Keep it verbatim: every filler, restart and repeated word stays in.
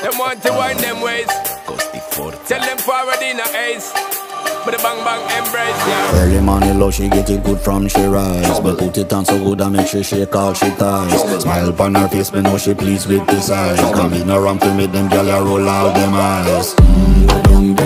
Them want to wind them ways. Tell them forward in a ace. But the bang bang embrace, yeah. Early morning love, she get it good from she rise. But put it on so good and make she shake all she ties. Smile upon her face, me know she pleased with this eyes. Come in around to make them gyal roll out them eyes. Mm,